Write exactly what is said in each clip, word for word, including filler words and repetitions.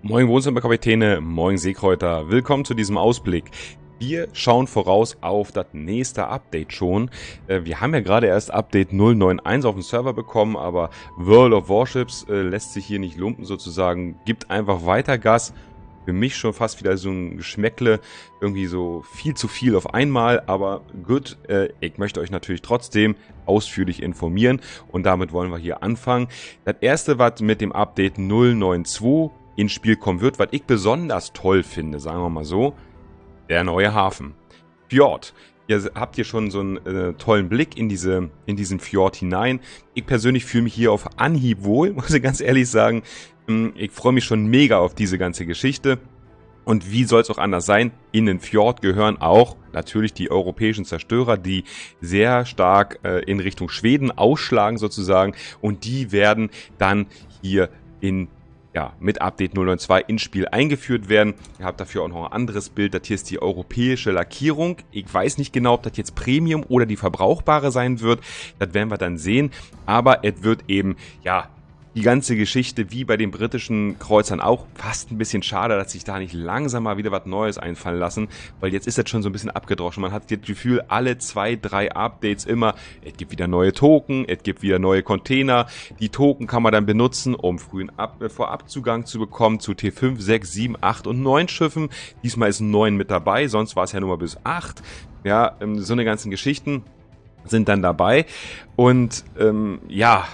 Moin Wohnzimmerkapitäne, moin Seekräuter, willkommen zu diesem Ausblick. Wir schauen voraus auf das nächste Update schon. Wir haben ja gerade erst Update null neun eins auf dem Server bekommen, aber World of Warships lässt sich hier nicht lumpen sozusagen, gibt einfach weiter Gas. Für mich schon fast wieder so ein Geschmäckle, irgendwie so viel zu viel auf einmal, aber gut, äh, ich möchte euch natürlich trotzdem ausführlich informieren und damit wollen wir hier anfangen. Das erste, was mit dem Update null neun zwei ins Spiel kommen wird, was ich besonders toll finde, sagen wir mal so, der neue Hafen. Fjord. Ihr habt hier schon so einen äh, tollen Blick in, diese, in diesen Fjord hinein. Ich persönlich fühle mich hier auf Anhieb wohl, muss ich ganz ehrlich sagen. Ich freue mich schon mega auf diese ganze Geschichte. Und wie soll es auch anders sein? In den Fjord gehören auch natürlich die europäischen Zerstörer, die sehr stark äh, in Richtung Schweden ausschlagen sozusagen. Und die werden dann hier in Ja, mit Update null neun zwei ins Spiel eingeführt werden. Ihr habt dafür auch noch ein anderes Bild. Das hier ist die europäische Lackierung. Ich weiß nicht genau, ob das jetzt Premium oder die verbrauchbare sein wird. Das werden wir dann sehen. Aber es wird eben, ja, die ganze Geschichte, wie bei den britischen Kreuzern auch, fast ein bisschen schade, dass sich da nicht langsam mal wieder was Neues einfallen lassen, weil jetzt ist das schon so ein bisschen abgedroschen. Man hat das Gefühl, alle zwei, drei Updates immer, es gibt wieder neue Token, es gibt wieder neue Container. Die Token kann man dann benutzen, um frühen Ab äh, Vorabzugang zu bekommen zu T fünf, sechs, sieben, acht und neun Schiffen. Diesmal ist ein neun mit dabei, sonst war es ja nur mal bis acht. Ja, ähm, so eine ganzen Geschichten sind dann dabei. Und ähm, ja,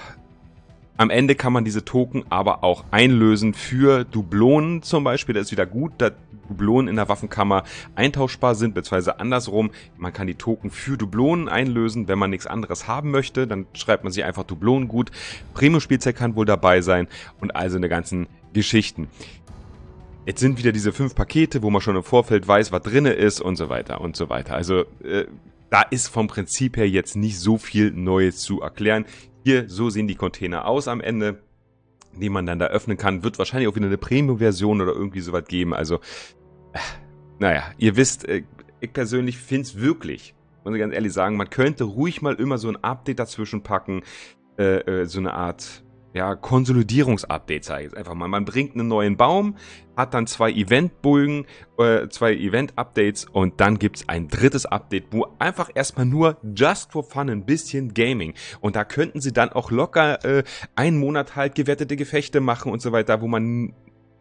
am Ende kann man diese Token aber auch einlösen für Dublonen zum Beispiel. Das ist wieder gut, dass Dublonen in der Waffenkammer eintauschbar sind, beziehungsweise andersrum. Man kann die Token für Dublonen einlösen, wenn man nichts anderes haben möchte. Dann schreibt man sich einfach Dublonen gut. Premium-Spielzeug kann wohl dabei sein und also eine ganzen Geschichten. Jetzt sind wieder diese fünf Pakete, wo man schon im Vorfeld weiß, was drin ist und so weiter und so weiter. Also äh, da ist vom Prinzip her jetzt nicht so viel Neues zu erklären. Hier, so sehen die Container aus am Ende, die man dann da öffnen kann. Wird wahrscheinlich auch wieder eine Premium-Version oder irgendwie sowas geben. Also, äh, naja, ihr wisst, äh, ich persönlich finde es wirklich, muss ich ganz ehrlich sagen, man könnte ruhig mal immer so ein Update dazwischen packen, äh, äh, so eine Art, ja, Konsolidierungs-Update, sage ich jetzt einfach mal. Man bringt einen neuen Baum, hat dann zwei Event-Bögen, äh, zwei Event-Updates und dann gibt's ein drittes Update, wo einfach erstmal nur just for fun ein bisschen Gaming. Und da könnten sie dann auch locker äh, einen Monat halt gewettete Gefechte machen und so weiter, wo man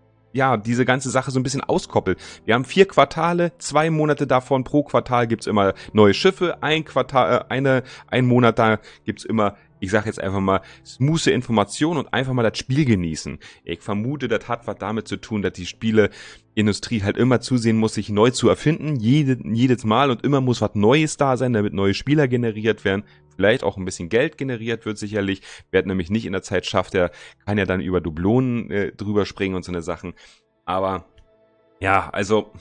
ja diese ganze Sache so ein bisschen auskoppelt. Wir haben vier Quartale, zwei Monate davon, pro Quartal gibt's immer neue Schiffe, ein Quartal, äh, eine, ein Monat da gibt's immer, ich sage jetzt einfach mal, smooth Informationen und einfach mal das Spiel genießen. Ich vermute, das hat was damit zu tun, dass die Spieleindustrie halt immer zusehen muss, sich neu zu erfinden, jede, jedes Mal und immer muss was Neues da sein, damit neue Spieler generiert werden. Vielleicht auch ein bisschen Geld generiert wird sicherlich. Wer nämlich nicht in der Zeit schafft, der kann ja dann über Dublonen äh, drüber springen und so eine Sachen. Aber ja, also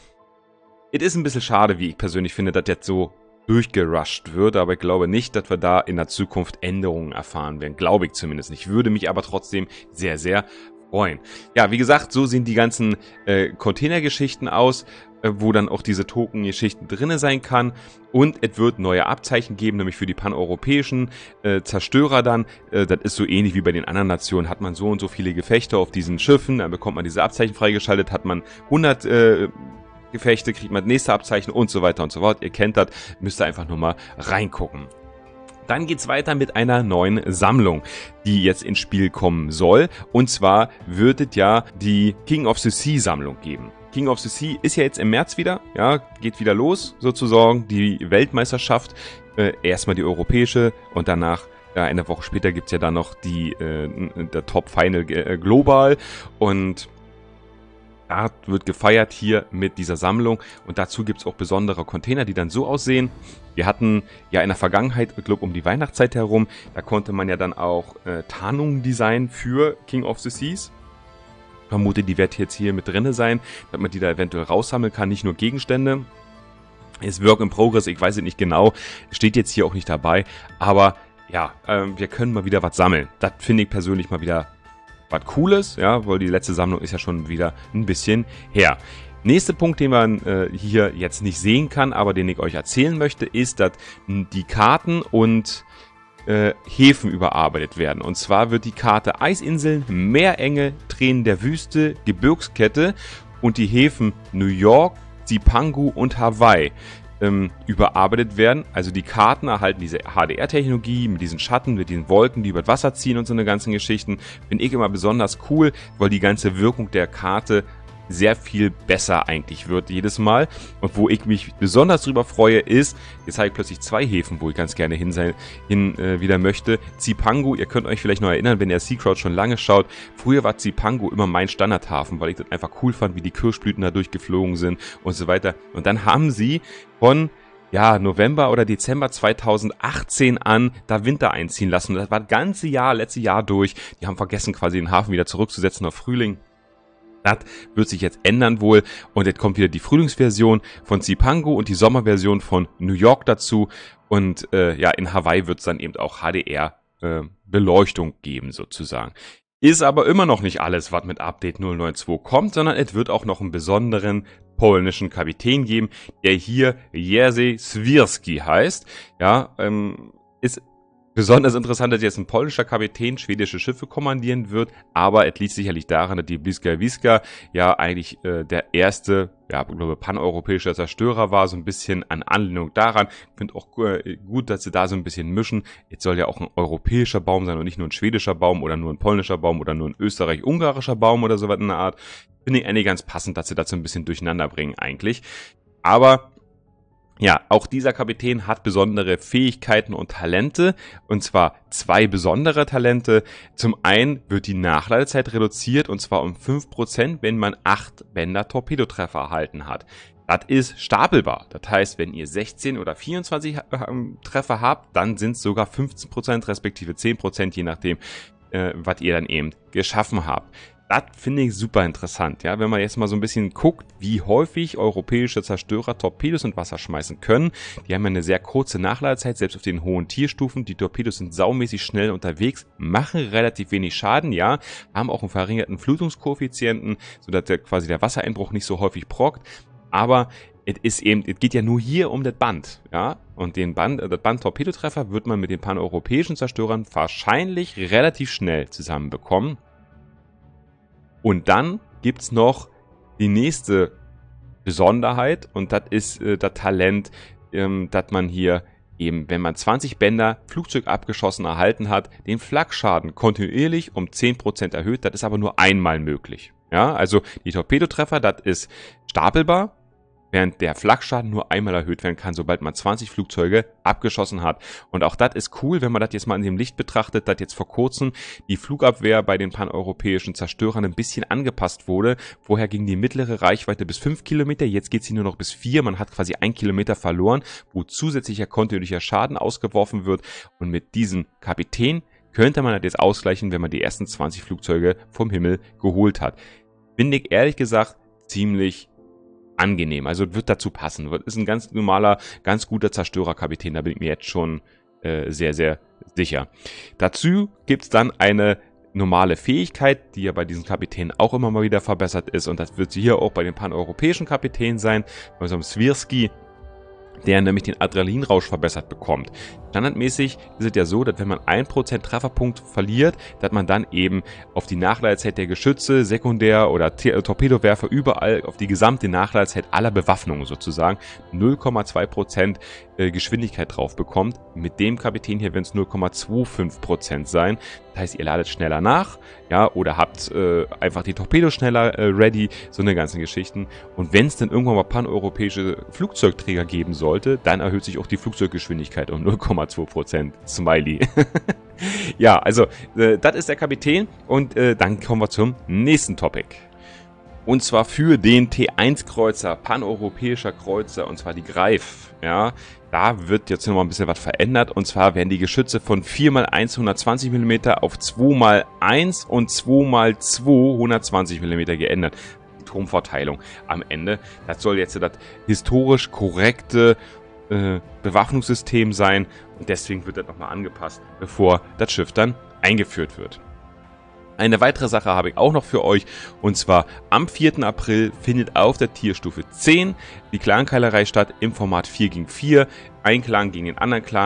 es ist ein bisschen schade, wie ich persönlich finde, dass jetzt so durchgerusht wird, aber ich glaube nicht, dass wir da in der Zukunft Änderungen erfahren werden. Glaube ich zumindest nicht. Würde mich aber trotzdem sehr, sehr freuen. Ja, wie gesagt, so sehen die ganzen äh, Containergeschichten aus, äh, wo dann auch diese Token-Geschichten drinne sein kann. Und es wird neue Abzeichen geben, nämlich für die paneuropäischen äh, Zerstörer dann. Äh, das ist so ähnlich wie bei den anderen Nationen. Hat man so und so viele Gefechte auf diesen Schiffen, dann bekommt man diese Abzeichen freigeschaltet. Hat man hundert äh, Gefechte, kriegt man das nächste Abzeichen und so weiter und so fort. Ihr kennt das, müsst ihr einfach nur mal reingucken. Dann geht's weiter mit einer neuen Sammlung, die jetzt ins Spiel kommen soll. Und zwar wird es ja die King of the Sea Sammlung geben. King of the Sea ist ja jetzt im März wieder, ja, geht wieder los sozusagen, die Weltmeisterschaft. Äh, erstmal die europäische und danach, ja, eine Woche später gibt's ja dann noch die äh, der Top Final äh, global und da wird gefeiert hier mit dieser Sammlung und dazu gibt es auch besondere Container, die dann so aussehen. Wir hatten ja in der Vergangenheit, ich glaube um die Weihnachtszeit herum, da konnte man ja dann auch äh, Tarnungen designen für King of the Seas. Ich vermute, die wird jetzt hier mit drin sein, damit man die da eventuell raussammeln kann, nicht nur Gegenstände. Ist Work in Progress, ich weiß es nicht genau, steht jetzt hier auch nicht dabei, aber ja, äh, wir können mal wieder was sammeln. Das finde ich persönlich mal wieder was Cooles, ja, weil die letzte Sammlung ist ja schon wieder ein bisschen her. Nächster Punkt, den man äh, hier jetzt nicht sehen kann, aber den ich euch erzählen möchte, ist, dass die Karten und äh, Häfen überarbeitet werden. Und zwar wird die Karte Eisinseln, Meerenge, Tränen der Wüste, Gebirgskette und die Häfen New York, Zipangu und Hawaii ähm, überarbeitet werden. Also die Karten erhalten diese H D R-Technologie mit diesen Schatten, mit diesen Wolken, die über das Wasser ziehen und so eine ganzen Geschichten. Finde ich immer besonders cool, weil die ganze Wirkung der Karte sehr viel besser eigentlich wird jedes Mal. Und wo ich mich besonders drüber freue, ist, jetzt habe ich plötzlich zwei Häfen, wo ich ganz gerne hin, sein, hin äh, wieder möchte. Zipangu, ihr könnt euch vielleicht noch erinnern, wenn ihr Sea Crowd schon lange schaut, früher war Zipangu immer mein Standardhafen, weil ich das einfach cool fand, wie die Kirschblüten da durchgeflogen sind und so weiter. Und dann haben sie von ja, November oder Dezember zweitausendachtzehn an da Winter einziehen lassen. Das war das ganze Jahr, letzte Jahr durch. Die haben vergessen, quasi den Hafen wieder zurückzusetzen auf Frühling. Das wird sich jetzt ändern wohl und jetzt kommt wieder die Frühlingsversion von Zipangu und die Sommerversion von New York dazu und äh, ja, in Hawaii wird es dann eben auch H D R-Beleuchtung äh, geben sozusagen. Ist aber immer noch nicht alles, was mit Update null neun zwei kommt, sondern es wird auch noch einen besonderen polnischen Kapitän geben, der hier Jerzy Swirski heißt. Ja, ähm, ist besonders interessant, dass jetzt ein polnischer Kapitän schwedische Schiffe kommandieren wird, aber es liegt sicherlich daran, dass die Bliska Wiska ja eigentlich äh, der erste, ja, ich glaube, paneuropäischer Zerstörer war, so ein bisschen an Anlehnung daran. Ich finde auch äh, gut, dass sie da so ein bisschen mischen. Jetzt soll ja auch ein europäischer Baum sein und nicht nur ein schwedischer Baum oder nur ein polnischer Baum oder nur ein österreich-ungarischer Baum oder sowas in der Art. Finde ich eigentlich ganz passend, dass sie das so ein bisschen durcheinander bringen eigentlich. Aber ja, auch dieser Kapitän hat besondere Fähigkeiten und Talente, und zwar zwei besondere Talente. Zum einen wird die Nachladezeit reduziert, und zwar um fünf Prozent, wenn man acht Bänder Torpedotreffer erhalten hat. Das ist stapelbar. Das heißt, wenn ihr sechzehn oder vierundzwanzig Treffer habt, dann sind es sogar fünfzehn Prozent respektive zehn Prozent, je nachdem, äh, was ihr dann eben geschaffen habt. Das finde ich super interessant, ja, wenn man jetzt mal so ein bisschen guckt, wie häufig europäische Zerstörer Torpedos in Wasser schmeißen können. Die haben ja eine sehr kurze Nachladezeit, selbst auf den hohen Tierstufen. Die Torpedos sind saumäßig schnell unterwegs, machen relativ wenig Schaden, ja, haben auch einen verringerten Flutungskoeffizienten, sodass der, quasi der Wassereinbruch nicht so häufig brockt. Aber es ist eben, es geht ja nur hier um das Band, ja, und den Band, das Band Torpedotreffer wird man mit den paneuropäischen Zerstörern wahrscheinlich relativ schnell zusammenbekommen. Und dann gibt's noch die nächste Besonderheit und das ist äh, das Talent, ähm, dass man hier eben, wenn man zwanzig Bänder Flugzeug abgeschossen erhalten hat, den Flakschaden kontinuierlich um zehn Prozent erhöht. Das ist aber nur einmal möglich. Ja, also die Torpedotreffer, das ist stapelbar, während der Flakschaden nur einmal erhöht werden kann, sobald man zwanzig Flugzeuge abgeschossen hat. Und auch das ist cool, wenn man das jetzt mal in dem Licht betrachtet, dass jetzt vor kurzem die Flugabwehr bei den paneuropäischen Zerstörern ein bisschen angepasst wurde. Vorher ging die mittlere Reichweite bis fünf Kilometer, jetzt geht sie nur noch bis vier. Man hat quasi ein Kilometer verloren, wo zusätzlicher kontinuierlicher Schaden ausgeworfen wird. Und mit diesem Kapitän könnte man das jetzt ausgleichen, wenn man die ersten zwanzig Flugzeuge vom Himmel geholt hat. Finde ich ehrlich gesagt ziemlich angenehm, also wird dazu passen. Ist ein ganz normaler, ganz guter Zerstörerkapitän, da bin ich mir jetzt schon äh, sehr, sehr sicher. Dazu gibt es dann eine normale Fähigkeit, die ja bei diesen Kapitänen auch immer mal wieder verbessert ist, und das wird sie hier auch bei den paneuropäischen Kapitänen sein, bei so einem Swirski, der nämlich den Adrenalinrausch verbessert bekommt. Standardmäßig ist es ja so, dass wenn man ein Prozent Trefferpunkt verliert, dass man dann eben auf die Nachladezeit der Geschütze, Sekundär- oder Torpedowerfer überall auf die gesamte Nachladezeit aller Bewaffnungen sozusagen null Komma zwei Prozent Geschwindigkeit drauf bekommt. Mit dem Kapitän hier werden es null Komma fünfundzwanzig Prozent sein. Das heißt, ihr ladet schneller nach, ja, oder habt äh, einfach die Torpedos schneller äh, ready, so eine ganzen Geschichten. Und wenn es dann irgendwann mal paneuropäische Flugzeugträger geben sollte, dann erhöht sich auch die Flugzeuggeschwindigkeit um null Komma zwei Prozent. Smiley. Ja, also, äh, das ist der Kapitän und äh, dann kommen wir zum nächsten Topic. Und zwar für den T eins Kreuzer, paneuropäischer Kreuzer, und zwar die Greif, ja. Da wird jetzt nochmal ein bisschen was verändert, und zwar werden die Geschütze von vier mal eins hundertzwanzig Millimeter auf zwei mal eins und zwei mal zwei hundertzwanzig Millimeter geändert. Die Turmverteilung am Ende. Das soll jetzt das historisch korrekte äh, Bewaffnungssystem sein, und deswegen wird das nochmal angepasst, bevor das Schiff dann eingeführt wird. Eine weitere Sache habe ich auch noch für euch, und zwar am vierten April findet auf der Tierstufe zehn die Clankeilerei statt im Format vier gegen vier. Ein Clan gegen den anderen Clan,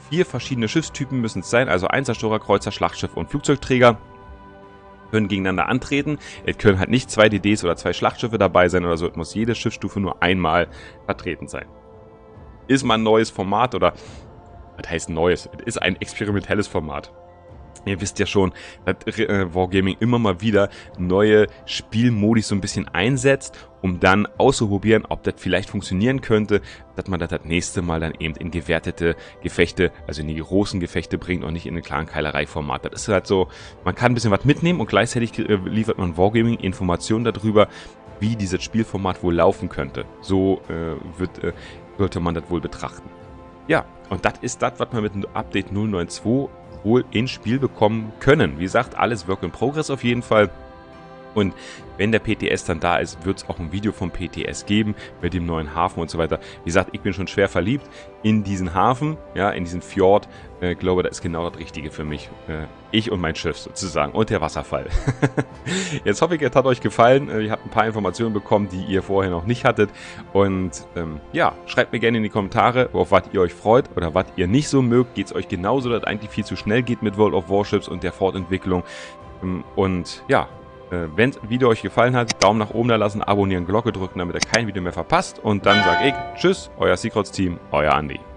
vier verschiedene Schiffstypen müssen es sein, also Einserstorer, Kreuzer, Schlachtschiff und Flugzeugträger. Können gegeneinander antreten. Es können halt nicht zwei D Ds oder zwei Schlachtschiffe dabei sein oder so. Es muss jede Schiffsstufe nur einmal vertreten sein. Ist mal ein neues Format oder, was heißt neues? Es ist ein experimentelles Format. Ihr wisst ja schon, dass äh, Wargaming immer mal wieder neue Spielmodi so ein bisschen einsetzt, um dann auszuprobieren, ob das vielleicht funktionieren könnte, dass man das das nächste Mal dann eben in gewertete Gefechte, also in die großen Gefechte bringt und nicht in ein klaren Keilerei-Format. Das ist halt so, man kann ein bisschen was mitnehmen und gleichzeitig äh, liefert man Wargaming Informationen darüber, wie dieses Spielformat wohl laufen könnte. So äh, wird, äh, sollte man das wohl betrachten. Ja, und das ist das, was man mit dem Update null neun zwei wohl ins Spiel bekommen können. Wie gesagt, alles Work in Progress auf jeden Fall. Und wenn der P T S dann da ist, wird es auch ein Video vom P T S geben mit dem neuen Hafen und so weiter. Wie gesagt, ich bin schon schwer verliebt in diesen Hafen, ja, in diesen Fjord. Ich äh, glaube, das ist genau das Richtige für mich. Äh, ich und mein Schiff sozusagen und der Wasserfall. Jetzt hoffe ich, es hat euch gefallen. Ihr habt ein paar Informationen bekommen, die ihr vorher noch nicht hattet. Und ähm, ja, schreibt mir gerne in die Kommentare, auf was ihr euch freut oder was ihr nicht so mögt. Geht es euch genauso, dass es eigentlich viel zu schnell geht mit World of Warships und der Fortentwicklung. Und ja, wenn das Video euch gefallen hat, Daumen nach oben da lassen, abonnieren, Glocke drücken, damit ihr kein Video mehr verpasst. Und dann sage ich Tschüss, euer Seacrowds Team, euer Andi.